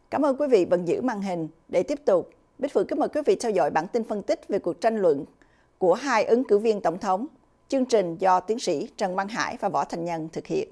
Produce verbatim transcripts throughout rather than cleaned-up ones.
Cảm ơn quý vị vẫn giữ màn hình. Để tiếp tục, Bích Phượng kính mời quý vị theo dõi bản tin phân tích về cuộc tranh luận của hai ứng cử viên tổng thống. Chương trình do tiến sĩ Trần Văn Hải và Võ Thành Nhân thực hiện.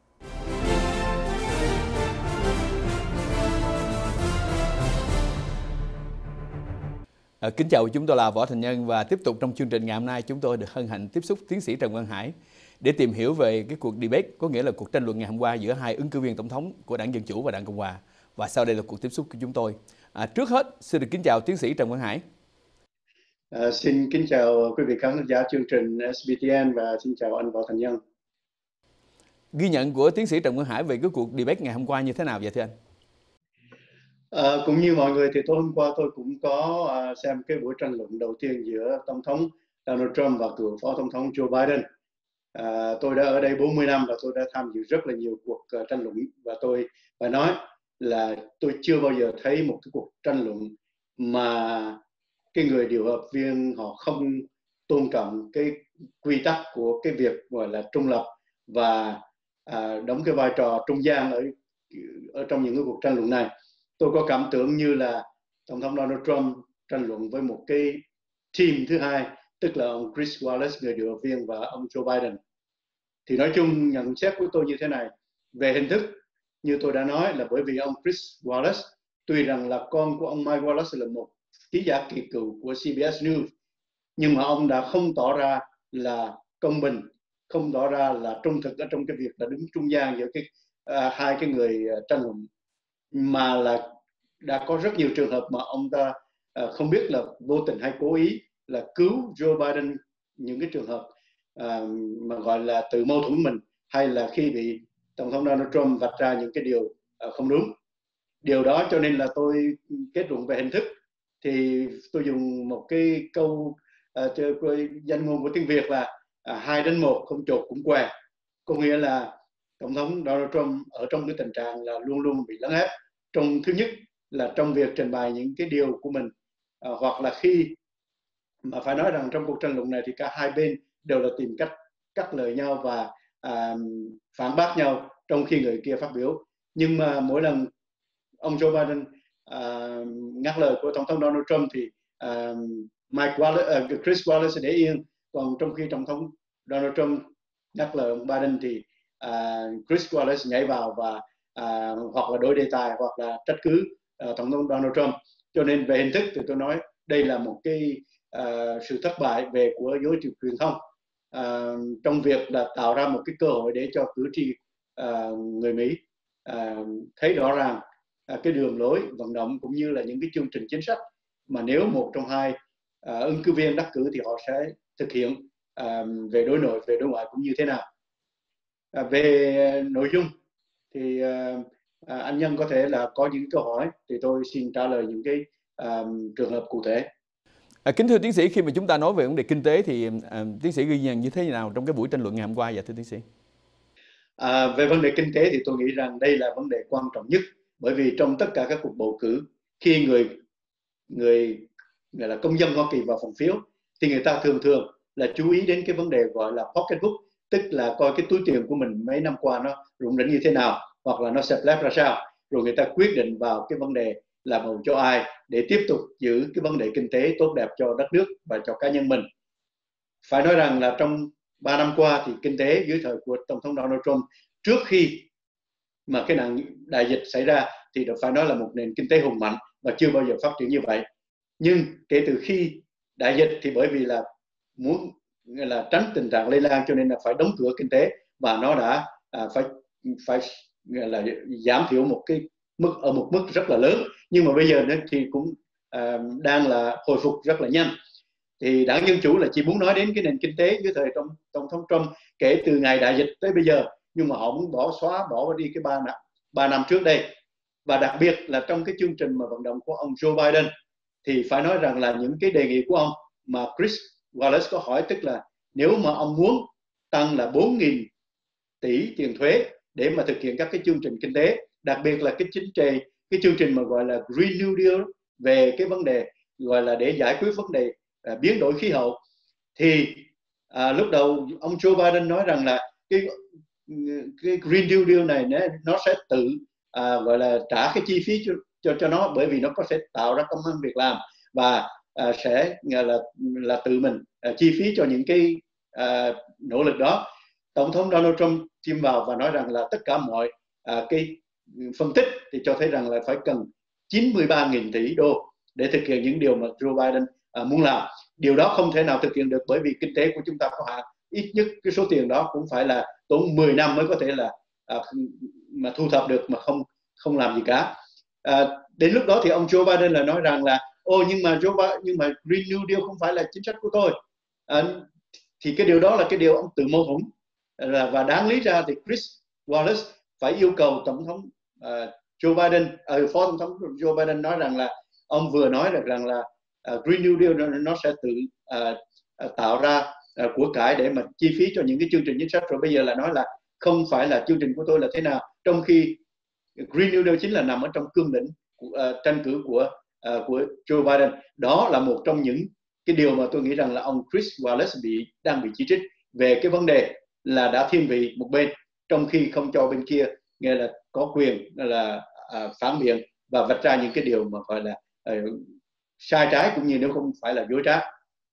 À, kính chào, chúng tôi là Võ Thành Nhân và tiếp tục trong chương trình ngày hôm nay chúng tôi được hân hạnh tiếp xúc tiến sĩ Trần Văn Hải để tìm hiểu về cái cuộc debate, có nghĩa là cuộc tranh luận ngày hôm qua giữa hai ứng cử viên tổng thống của Đảng Dân Chủ và Đảng Cộng Hòa. Và sau đây là cuộc tiếp xúc của chúng tôi. À, trước hết, xin được kính chào tiến sĩ Trần Văn Hải. À, xin kính chào quý vị khán giả chương trình ét bê tê en và xin chào anh Võ Thành Nhân. Ghi nhận của tiến sĩ Trần Văn Hải về cái cuộc debate ngày hôm qua như thế nào vậy thưa anh? À, cũng như mọi người thì tối hôm qua tôi cũng có à, xem cái buổi tranh luận đầu tiên giữa Tổng thống Donald Trump và cựu Phó Tổng thống Joe Biden. À, tôi đã ở đây bốn mươi năm và tôi đã tham dự rất là nhiều cuộc uh, tranh luận và tôi phải nói là tôi chưa bao giờ thấy một cái cuộc tranh luận mà cái người điều hợp viên họ không tôn trọng cái quy tắc của cái việc gọi là trung lập và à, đóng cái vai trò trung gian ở ở trong những cái cuộc tranh luận này. Tôi có cảm tưởng như là Tổng thống Donald Trump tranh luận với một cái team thứ hai, tức là ông Chris Wallace, người điều hợp viên, và ông Joe Biden. Thì nói chung nhận xét của tôi như thế này, về hình thức như tôi đã nói là bởi vì ông Chris Wallace tuy rằng là con của ông Mike Wallace là một ký giả kỳ cựu của xê bê ét News, nhưng mà ông đã không tỏ ra là công bình, không tỏ ra là trung thực ở trong cái việc là đứng trung gian giữa cái uh, hai cái người uh, tranh luận, mà là đã có rất nhiều trường hợp mà ông ta uh, không biết là vô tình hay cố ý là cứu Joe Biden, những cái trường hợp uh, mà gọi là tự mâu thuẫn mình, hay là khi bị Tổng thống Donald Trump vạch ra những cái điều uh, không đúng. Điều đó cho nên là tôi kết luận về hình thức thì tôi dùng một cái câu uh, danh ngôn của tiếng Việt là uh, hai đến một không chột cũng què, có nghĩa là Tổng thống Donald Trump ở trong cái tình trạng là luôn luôn bị lấn ép. Trong thứ nhất là trong việc trình bày những cái điều của mình, à, hoặc là khi mà phải nói rằng trong cuộc tranh luận này thì cả hai bên đều là tìm cách cắt lời nhau và à, phản bác nhau trong khi người kia phát biểu. Nhưng mà mỗi lần ông Joe Biden à, ngắt lời của Tổng thống Donald Trump thì à, Mike Wallace, uh, Chris Wallace để yên, còn trong khi Tổng thống Donald Trump ngắt lời ông Biden thì uh, Chris Wallace nhảy vào và uh, hoặc là đổi đề tài hoặc là trách cứ uh, Tổng thống Donald Trump. Cho nên về hình thức thì tôi nói đây là một cái uh, sự thất bại về của giới truyền thông uh, trong việc là tạo ra một cái cơ hội để cho cử tri uh, người Mỹ uh, thấy rõ ràng uh, cái đường lối vận động cũng như là những cái chương trình chính sách mà nếu một trong hai uh, ứng cử viên đắc cử thì họ sẽ thực hiện uh, về đối nội, về đối ngoại cũng như thế nào. À, về nội dung thì uh, à, anh Nhân có thể là có những câu hỏi thì tôi xin trả lời những cái uh, trường hợp cụ thể. À, kính thưa tiến sĩ, khi mà chúng ta nói về vấn đề kinh tế thì à, tiến sĩ ghi nhận như thế nào trong cái buổi tranh luận ngày hôm qua vậy thưa tiến sĩ? À, về vấn đề kinh tế thì tôi nghĩ rằng đây là vấn đề quan trọng nhất, bởi vì trong tất cả các cuộc bầu cử, khi người người gọi là công dân Hoa Kỳ vào phòng phiếu thì người ta thường thường là chú ý đến cái vấn đề gọi là pocketbook, tức là coi cái túi tiền của mình mấy năm qua nó rủng rỉnh như thế nào, hoặc là nó xẹp lép ra sao, rồi người ta quyết định vào cái vấn đề là bầu cho ai để tiếp tục giữ cái vấn đề kinh tế tốt đẹp cho đất nước và cho cá nhân mình. Phải nói rằng là trong ba năm qua thì kinh tế dưới thời của Tổng thống Donald Trump, trước khi mà cái nạn đại dịch xảy ra thì được phải nói là một nền kinh tế hùng mạnh và chưa bao giờ phát triển như vậy. Nhưng kể từ khi đại dịch thì bởi vì là muốn là tránh tình trạng lây lan cho nên là phải đóng cửa kinh tế, và nó đã à, phải phải là giảm thiểu một cái mức ở một mức rất là lớn, nhưng mà bây giờ thì cũng à, đang là hồi phục rất là nhanh. Thì Đảng Dân Chủ là chỉ muốn nói đến cái nền kinh tế dưới thời trong Tổng thống Trump kể từ ngày đại dịch tới bây giờ, nhưng mà họ muốn bỏ xóa bỏ đi cái ba năm ba năm trước đây. Và đặc biệt là trong cái chương trình mà vận động của ông Joe Biden thì phải nói rằng là những cái đề nghị của ông mà Chris Wallace có hỏi, tức là nếu mà ông muốn tăng là bốn nghìn tỷ tiền thuế để mà thực hiện các cái chương trình kinh tế, đặc biệt là cái chính trị, cái chương trình mà gọi là Green New Deal về cái vấn đề gọi là để giải quyết vấn đề à, biến đổi khí hậu, thì à, lúc đầu ông Joe Biden nói rằng là cái cái Green New Deal này nó sẽ tự à, gọi là trả cái chi phí cho, cho cho nó, bởi vì nó có sẽ tạo ra công ăn việc làm và à, sẽ là là tự mình à, chi phí cho những cái à, nỗ lực đó. Tổng thống Donald Trump chìm vào và nói rằng là tất cả mọi à, cái phân tích thì cho thấy rằng là phải cần chín mươi ba nghìn tỷ đô để thực hiện những điều mà Joe Biden à, muốn làm. Điều đó không thể nào thực hiện được bởi vì kinh tế của chúng ta có hạn. Ít nhất cái số tiền đó cũng phải là tốn mười năm mới có thể là à, mà thu thập được mà không không làm gì cả. À, đến lúc đó thì ông Joe Biden là nói rằng là ô nhưng mà Joe Biden, nhưng mà Green New Deal không phải là chính sách của tôi. À, thì cái điều đó là cái điều ông tự mâu thuẫn, là và đáng lý ra thì Chris Wallace phải yêu cầu tổng thống uh, Joe Biden, uh, phó tổng thống Joe Biden nói rằng là ông vừa nói được rằng là uh, Green New Deal nó, nó sẽ tự uh, uh, tạo ra uh, của cải để mà chi phí cho những cái chương trình chính sách, rồi bây giờ là nói là không phải là chương trình của tôi là thế nào, trong khi Green New Deal chính là nằm ở trong cương lĩnh uh, tranh cử của uh, của Joe Biden. Đó là một trong những cái điều mà tôi nghĩ rằng là ông Chris Wallace bị đang bị chỉ trích về cái vấn đề là đã thiên vị một bên, trong khi không cho bên kia nghe là có quyền là uh, phản biện và vạch ra những cái điều mà gọi là uh, sai trái, cũng như nếu không phải là dối trá.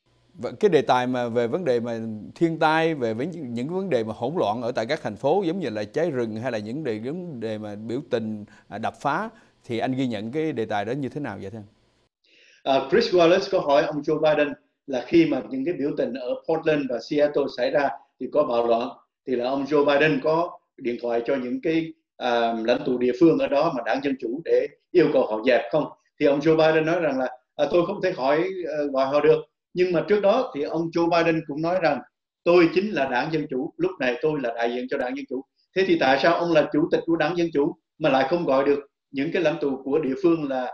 Và cái đề tài mà về vấn đề mà thiên tai, về với những vấn đề mà hỗn loạn ở tại các thành phố giống như là cháy rừng hay là những đề vấn đề mà biểu tình đập phá, thì anh ghi nhận cái đề tài đó như thế nào vậy thưa? Uh, Chris Wallace có hỏi ông Joe Biden là khi mà những cái biểu tình ở Portland và Seattle xảy ra thì có bạo loạn, thì là ông Joe Biden có điện thoại cho những cái uh, lãnh tụ địa phương ở đó mà đảng Dân Chủ để yêu cầu họ dẹp không? Thì ông Joe Biden nói rằng là uh, tôi không thể hỏi uh, gọi họ được. Nhưng mà trước đó thì ông Joe Biden cũng nói rằng tôi chính là đảng Dân Chủ, lúc này tôi là đại diện cho đảng Dân Chủ. Thế thì tại sao ông là chủ tịch của đảng Dân Chủ mà lại không gọi được những cái lãnh tụ của địa phương là uh,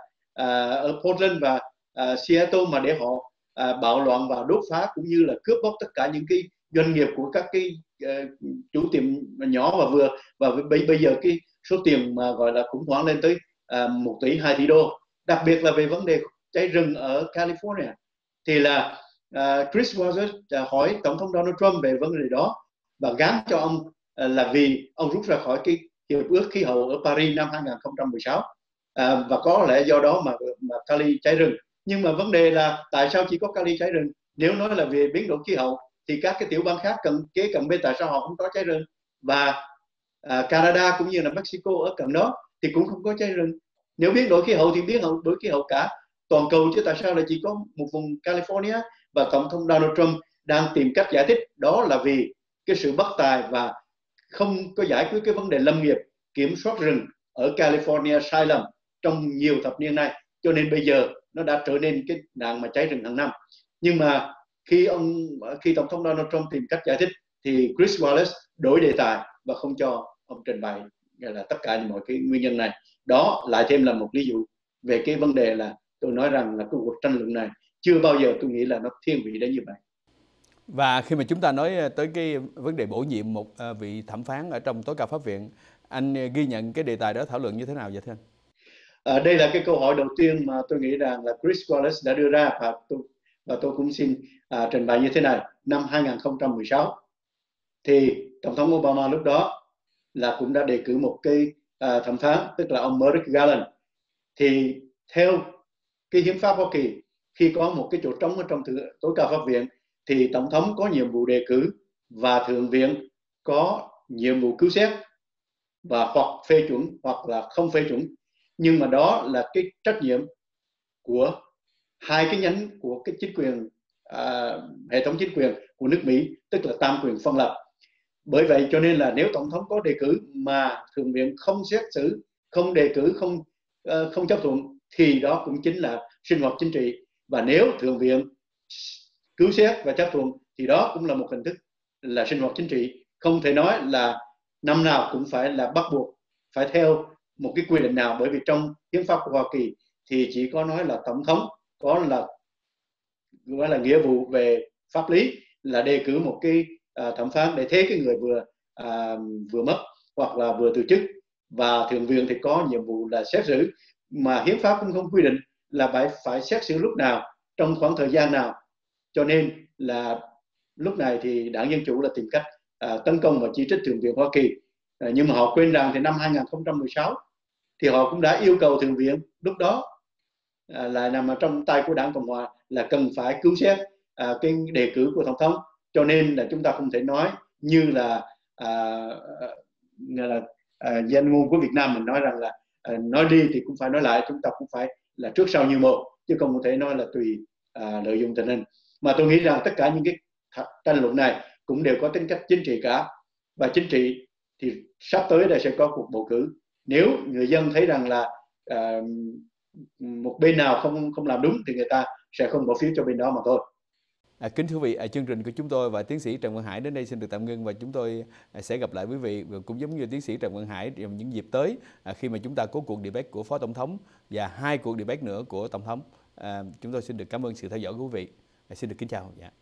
ở Portland và uh, Seattle mà để họ uh, bạo loạn và đốt phá cũng như là cướp bóc tất cả những cái doanh nghiệp của các cái uh, chủ tiệm nhỏ và vừa, và bây, bây giờ cái số tiền mà gọi là khủng hoảng lên tới uh, một tỷ hai tỷ đô, đặc biệt là về vấn đề cháy rừng ở California. Thì là uh, Chris Wallace uh, hỏi tổng thống Donald Trump về vấn đề đó và gán cho ông uh, là vì ông rút ra khỏi cái hiệp ước khí hậu ở Paris năm hai không một sáu, uh, và có lẽ do đó mà, mà Cali cháy rừng. Nhưng mà vấn đề là tại sao chỉ có Cali cháy rừng? Nếu nói là về biến đổi khí hậu thì các cái tiểu bang khác cận kế cận bên tại sao họ không có cháy rừng? Và uh, Canada cũng như là Mexico ở cận đó thì cũng không có cháy rừng. Nếu biến đổi khí hậu thì biến đổi khí hậu cả toàn cầu, chứ tại sao lại chỉ có một vùng California? Và tổng thống Donald Trump đang tìm cách giải thích đó là vì cái sự bất tài và không có giải quyết cái vấn đề lâm nghiệp, kiểm soát rừng ở California sai lầm trong nhiều thập niên nay, cho nên bây giờ nó đã trở nên cái nạn mà cháy rừng hàng năm. Nhưng mà khi ông khi tổng thống Donald Trump tìm cách giải thích thì Chris Wallace đổi đề tài và không cho ông trình bày là tất cả mọi cái nguyên nhân này. Đó lại thêm là một ví dụ về cái vấn đề là tôi nói rằng là cái cuộc tranh luận này chưa bao giờ tôi nghĩ là nó thiên vị đến như vậy. Và khi mà chúng ta nói tới cái vấn đề bổ nhiệm một vị thẩm phán ở trong tối cao pháp viện, anh ghi nhận cái đề tài đó thảo luận như thế nào vậy thưa anh? À, đây là cái câu hỏi đầu tiên mà tôi nghĩ rằng là Chris Wallace đã đưa ra, và tôi, và tôi cũng xin à, trình bày như thế này. Năm hai không một sáu thì tổng thống Obama lúc đó là cũng đã đề cử một cái à, thẩm phán, tức là ông Merrick Garland. Thì theo cái hiến pháp Hoa Kỳ, khi có một cái chỗ trống ở trong tối cao pháp viện thì tổng thống có nhiệm vụ đề cử và thượng viện có nhiệm vụ cứu xét và hoặc phê chuẩn hoặc là không phê chuẩn. Nhưng mà đó là cái trách nhiệm của hai cái nhánh của cái chính quyền à, hệ thống chính quyền của nước Mỹ, tức là tam quyền phân lập. Bởi vậy cho nên là nếu tổng thống có đề cử mà thượng viện không xét xử, không đề cử, không uh, không chấp thuận thì đó cũng chính là sinh hoạt chính trị. Và nếu thượng viện cứu xét và chấp thuận thì đó cũng là một hình thức là sinh hoạt chính trị. Không thể nói là năm nào cũng phải là bắt buộc phải theo một cái quy định nào, bởi vì trong hiến pháp của Hoa Kỳ thì chỉ có nói là tổng thống có là gọi là nghĩa vụ về pháp lý là đề cử một cái uh, thẩm phán để thế cái người vừa uh, vừa mất hoặc là vừa từ chức, và thượng viện thì có nhiệm vụ là xét xử, mà hiến pháp cũng không quy định là phải phải xét xử lúc nào, trong khoảng thời gian nào. Cho nên là lúc này thì đảng Dân Chủ là tìm cách uh, tấn công và chỉ trích thượng viện Hoa Kỳ, uh, nhưng mà họ quên rằng thì năm hai không một sáu thì họ cũng đã yêu cầu Thượng viện lúc đó à, là nằm ở trong tay của Đảng Cộng Hòa là cần phải cứu xét à, cái đề cử của Tổng thống. Cho nên là chúng ta không thể nói như là à, là à, dân ngôn của Việt Nam mình nói rằng là à, nói đi thì cũng phải nói lại, chúng ta cũng phải là trước sau như một, chứ không thể nói là tùy à, lợi dụng tình hình. Mà tôi nghĩ rằng tất cả những cái tranh luận này cũng đều có tính cách chính trị cả, và chính trị thì sắp tới đây sẽ có cuộc bầu cử. Nếu người dân thấy rằng là à, một bên nào không không làm đúng thì người ta sẽ không bỏ phiếu cho bên đó mà thôi. À, kính thưa quý vị, à, chương trình của chúng tôi và tiến sĩ Trần Văn Hải đến đây xin được tạm ngưng, và chúng tôi à, sẽ gặp lại quý vị cũng giống như tiến sĩ Trần Văn Hải trong những dịp tới à, khi mà chúng ta có cuộc debate của Phó Tổng thống và hai cuộc debate nữa của Tổng thống. À, chúng tôi xin được cảm ơn sự theo dõi của quý vị. À, xin được kính chào. Dạ.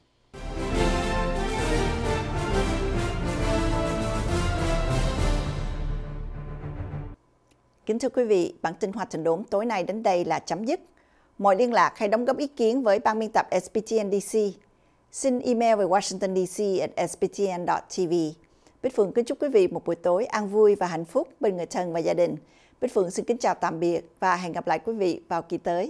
Kính thưa quý vị, bản tin Hoa Trình Đốn tối nay đến đây là chấm dứt. Mọi liên lạc hay đóng góp ý kiến với ban biên tập S B T N D C, xin email về Washington D C at s b t n dot t v. Bích Phượng kính chúc quý vị một buổi tối an vui và hạnh phúc bên người thân và gia đình. Bích Phượng xin kính chào tạm biệt và hẹn gặp lại quý vị vào kỳ tới.